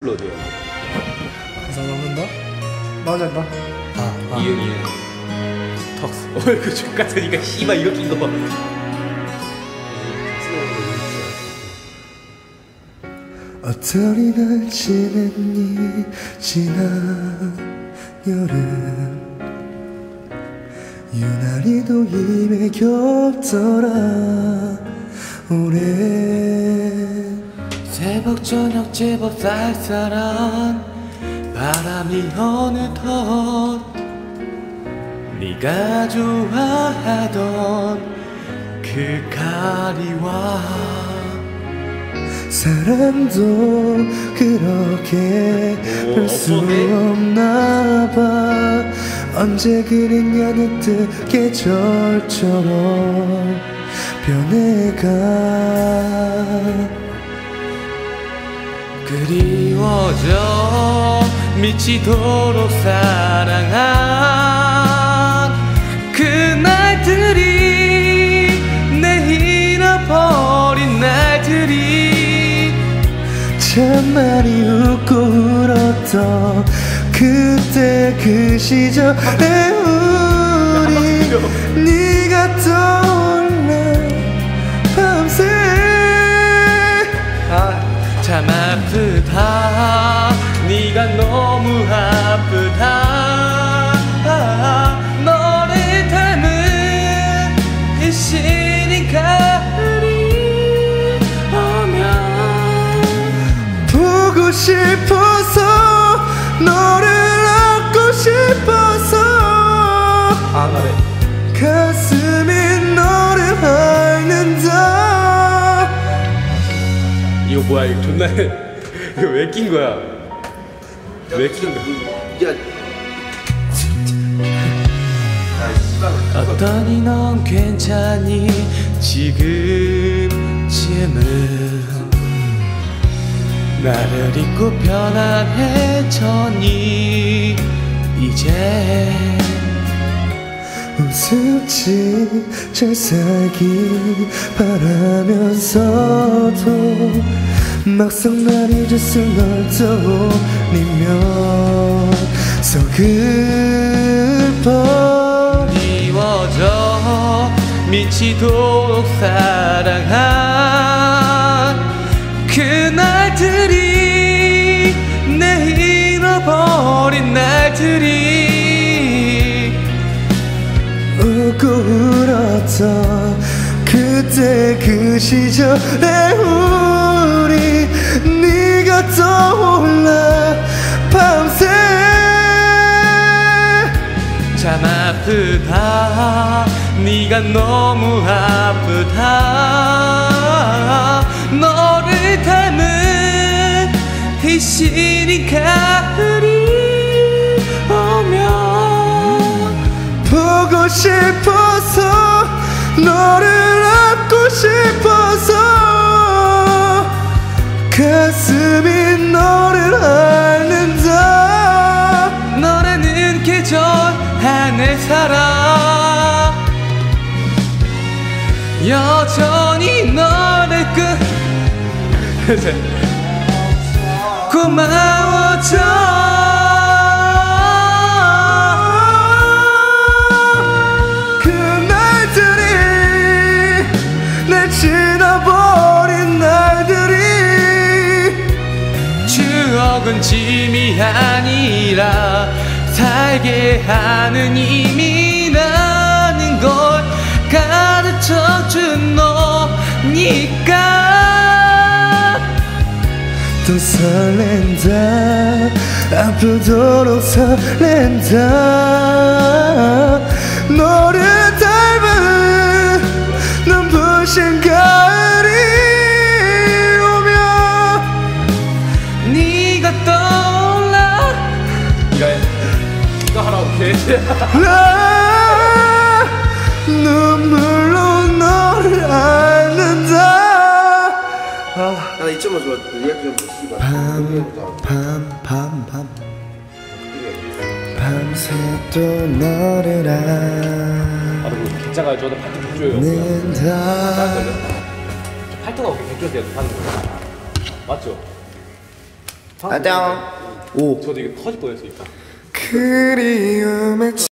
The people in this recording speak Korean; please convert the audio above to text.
어디요? 가사 넣는다? 나오지 않나? 이응 턱스. 그 족같으니까 씨발 이거 낀 거 봐. 어떠리 날 지냈니 지난 여름 유난히도 입에 겹더라 올해 새벽 저녁 제법 쌀쌀한 바람이 어느덧 네가 좋아하던 그 가리와 사랑도 그렇게 볼 수 없나 봐 언제 그랬냐는 듯 계절처럼 변해가 그리워져 미치도록 사랑한 그날들이 내 잃어버린 날들이 참 많이 웃고 울었던 그때 그 시절의 우리 네가 떠올라 밤새 참 아프다 네가 너무 아프다 너를 닮은 이 시린 가을이 오면 보고 싶어서 너를 안고 싶어서 가슴이 너를 앓는다 이거 뭐야 이거 존나 이거 왜 낀 거야 왜 낀 거야 어떠니 넌 괜찮니 지금쯤은 나를 잊고 편안해졌니 이제 우습지 잘 살기 바라면서도 막상 날 잊었을 널 떠올리면 서글퍼 미워져 미치도록 사랑한 그날들이 내 잃어버린 날들이 웃고 울었던 그때 그 시절의 우리 네가 떠올라 밤새 참 아프다 네가 너무 아프다 너를 닮은 이 시린 가을이 오면 보고 싶어서 너를 안고 싶어서 가슴이 너를 앓는다 너라는 계절 안에 살아 여전히 너를 고마워져 지나버린 날들이 추억은 짐이 아니라 살게 하는 힘이라는 걸 가르쳐준 너니까 또 설렌다 아프도록 설렌다 너를 닮은 눈부신 가을이 오면 네가 떠올라 이거 하라고 개새야 눈물로 너를 앓는다 나 이쯤만 좋아. 리액션 좀 씨발. 밤새 또 너를 바로 개짜가 저도 팔뚝 줘요 앓는다 팔뚝하고 개줘야 돼요 하는 거 맞죠? 안녕. 오. 저도 이게 터질 뻔했으니까. 그리움에